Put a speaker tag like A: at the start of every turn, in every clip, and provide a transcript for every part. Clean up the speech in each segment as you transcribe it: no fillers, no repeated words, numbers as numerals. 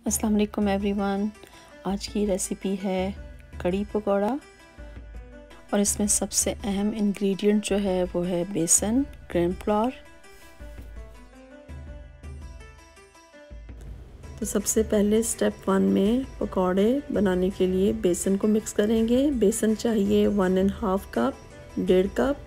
A: अस्सलाम वालेकुम एवरीवन। आज की रेसिपी है कड़ी पकौड़ा और इसमें सबसे अहम इंग्रेडिएंट जो है वो है बेसन, ग्रेन फ्लोर। तो सबसे पहले स्टेप 1 में पकौड़े बनाने के लिए बेसन को मिक्स करेंगे। बेसन चाहिए 1.5 कप, 1.5 कप।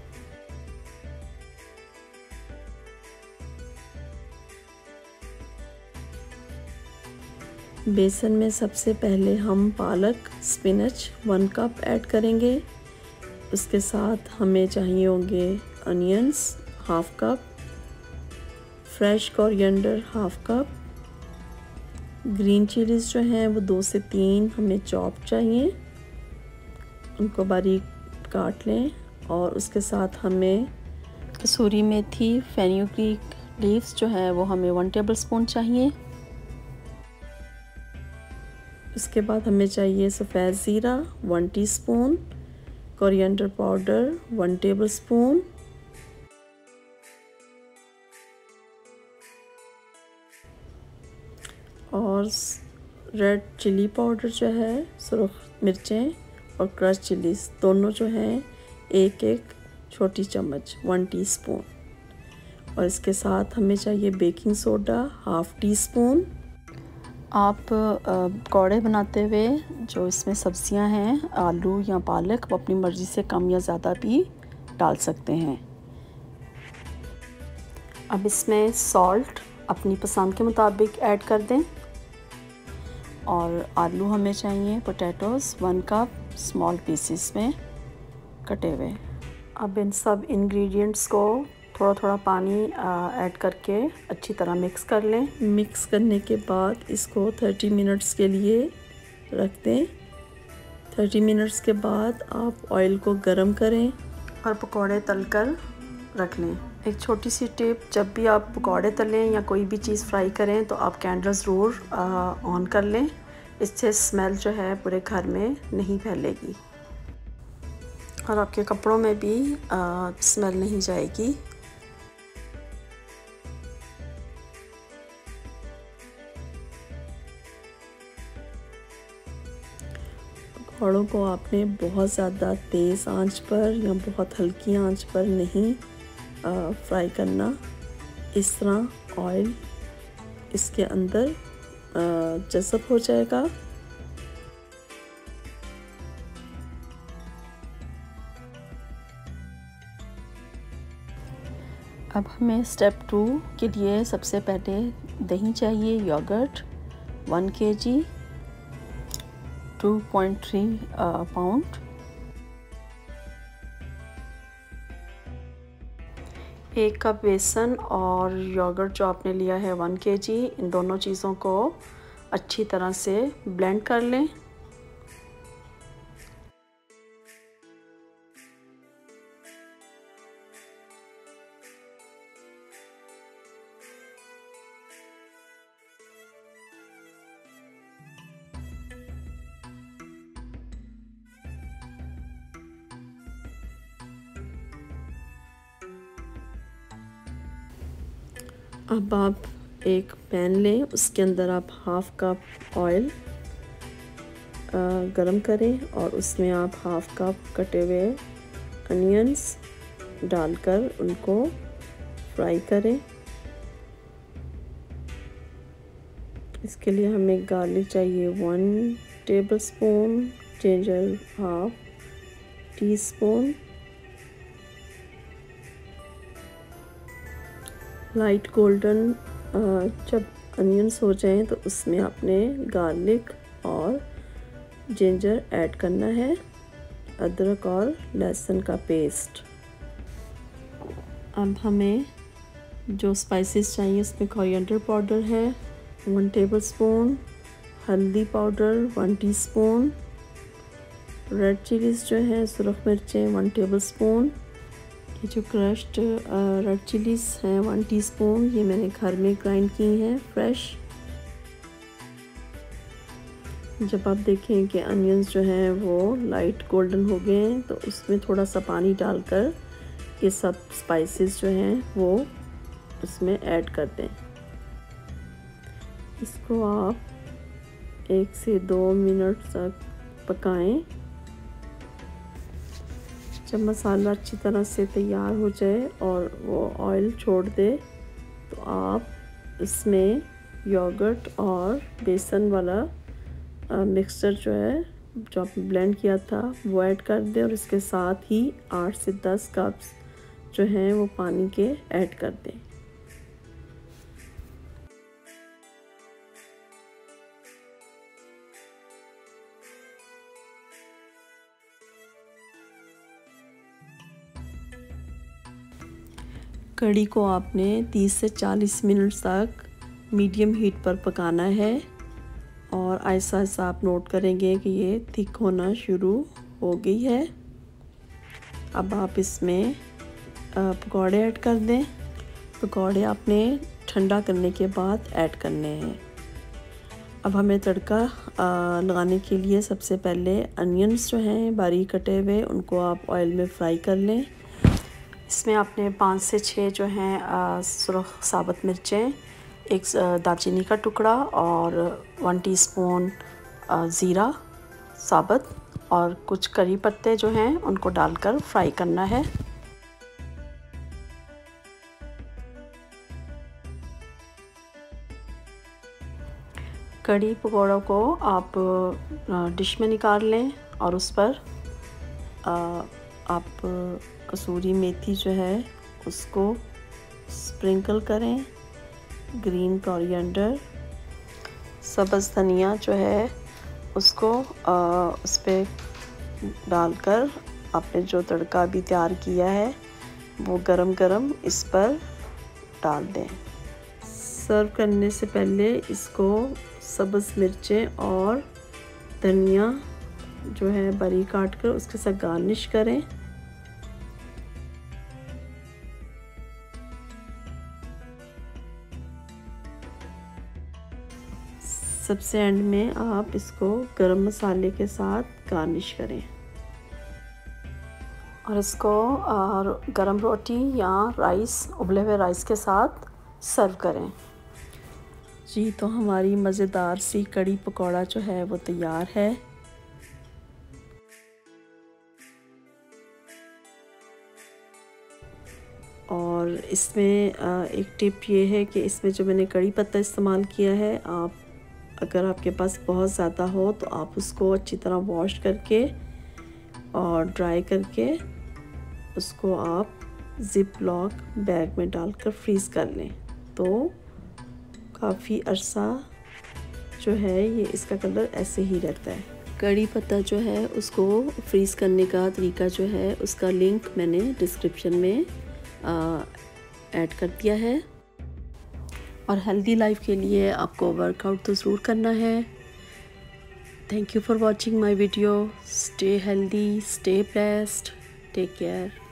A: बेसन में सबसे पहले हम पालक स्पिनच 1 कप ऐड करेंगे। उसके साथ हमें चाहिए होंगे onions 1/2 cup, fresh coriander 1/2 cup, green chillies जो हैं वो 2 से 3 हमें चॉप चाहिए, उनको बारीक काट लें। और उसके साथ हमें कसूरी मेथी, फेनुग्रीक लीव्स जो है वो हमें 1 टेबलस्पून चाहिए। उसके बाद हमें चाहिए सफ़ेद ज़ीरा 1 टीस्पून, कोरिएंडर पाउडर 1 टेबलस्पून, और रेड चिली पाउडर जो है, सुरख मिर्चें और क्रश चिलीज दोनों जो हैं 1-1 छोटी चम्मच 1 टीस्पून। और इसके साथ हमें चाहिए बेकिंग सोडा 1/2 टीस्पून। आप पकौड़े बनाते हुए जो इसमें सब्जियां हैं, आलू या पालक, वो अपनी मर्ज़ी से कम या ज़्यादा भी डाल सकते हैं। अब इसमें सॉल्ट अपनी पसंद के मुताबिक ऐड कर दें। और आलू हमें चाहिए पोटैटोज़ 1 कप स्मॉल पीसेस में कटे हुए। अब इन सब इंग्रेडिएंट्स को थोड़ा थोड़ा पानी ऐड करके अच्छी तरह मिक्स कर लें। मिक्स करने के बाद इसको 30 मिनट्स के लिए रख दें। 30 मिनट्स के बाद आप ऑयल को गरम करें और पकौड़े तलकर रख लें। एक छोटी सी टिप, जब भी आप पकौड़े तलें या कोई भी चीज़ फ्राई करें तो आप कैंडल ज़रूर ऑन कर लें। इससे स्मेल जो है पूरे घर में नहीं फैलेगी और आपके कपड़ों में भी स्मेल नहीं जाएगी। पकौड़ों को आपने बहुत ज़्यादा तेज़ आंच पर या बहुत हल्की आंच पर नहीं फ्राई करना। इस तरह ऑयल इसके अंदर जज़ब हो जाएगा। अब हमें स्टेप 2 के लिए सबसे पहले दही चाहिए, योगर्ट 1 kg 2.3 पाउंड, 1 कप बेसन और योगर्ट जो आपने लिया है 1 kg, इन दोनों चीज़ों को अच्छी तरह से ब्लेंड कर लें। अब आप एक पैन लें, उसके अंदर आप 1/2 कप ऑयल गरम करें और उसमें आप 1/2 कप कटे हुए अनियंस डालकर उनको फ्राई करें। इसके लिए हमें गार्लिक चाहिए 1 tablespoon, ginger 1/2 teaspoon. Light golden जब अनियंस हो जाएं तो उसमें आपने गार्लिक और जिंजर ऐड करना है, अदरक और लहसुन का पेस्ट। अब हमें जो स्पाइसेस चाहिए उसमें कोरिएंडर पाउडर है 1 टेबलस्पून, हल्दी पाउडर 1 टीस्पून, रेड चिलीज़ जो है सुरख मिर्चें 1 टेबलस्पून, ये जो क्रश्ड रेड चिलीज़ हैं 1 टीस्पून, ये मैंने घर में ग्राइंड की हैं फ्रेश। जब आप देखें कि अनियंस जो हैं वो लाइट गोल्डन हो गए हैं तो उसमें थोड़ा सा पानी डालकर ये सब स्पाइसेस जो हैं वो उसमें ऐड कर दें। इसको आप 1 से 2 मिनट तक पकाएं। जब मसाला अच्छी तरह से तैयार हो जाए और वो ऑयल छोड़ दे तो आप इसमें योगर्ट और बेसन वाला मिक्सचर जो आपने ब्लेंड किया था वो ऐड कर दें और इसके साथ ही 8 से 10 कप्स जो हैं वो पानी के ऐड कर दें। कढ़ी को आपने 30 से 40 मिनट तक मीडियम हीट पर पकाना है और ऐसा ऐसा आप नोट करेंगे कि ये थिक होना शुरू हो गई है। अब आप इसमें पकौड़े ऐड कर दें। पकौड़े आपने ठंडा करने के बाद ऐड करने हैं। अब हमें तड़का लगाने के लिए सबसे पहले अनियंस जो हैं बारीक कटे हुए उनको आप ऑयल में फ्राई कर लें। इसमें आपने 5 से 6 जो हैं सुरख साबुत मिर्चें, एक दालचीनी का टुकड़ा और 1 टीस्पून ज़ीरा साबुत और कुछ करी पत्ते जो हैं उनको डालकर फ्राई करना है। कढ़ी पकौड़ों को आप डिश में निकाल लें और उस पर आप कसूरी मेथी जो है उसको स्प्रिंकल करें, ग्रीन कोरिएंडर, सब्ज़ धनिया जो है उसको उस पर डालकर आपने जो तड़का अभी तैयार किया है वो गरम गरम इस पर डाल दें। सर्व करने से पहले इसको सब्ज़ मिर्चें और धनिया जो है बारीक काट कर उसके साथ गार्निश करें। सबसे एंड में आप इसको गरम मसाले के साथ गार्निश करें और इसको गरम रोटी या राइस, उबले हुए राइस के साथ सर्व करें। जी, तो हमारी मज़ेदार सी कढ़ी पकौड़ा जो है वो तैयार है। और इसमें एक टिप ये है कि इसमें जो मैंने कड़ी पत्ता इस्तेमाल किया है, आप अगर आपके पास बहुत ज़्यादा हो तो आप उसको अच्छी तरह वॉश करके और ड्राई करके उसको आप ज़िप लॉक बैग में डालकर फ्रीज़ कर लें तो काफ़ी अरसा जो है ये इसका कलर ऐसे ही रहता है। कड़ी पत्ता जो है उसको फ्रीज़ करने का तरीका जो है उसका लिंक मैंने डिस्क्रिप्शन में ऐड कर दिया है। और हेल्दी लाइफ के लिए आपको वर्कआउट तो ज़रूर करना है। Thank you for watching my video. Stay healthy, stay blessed, take care.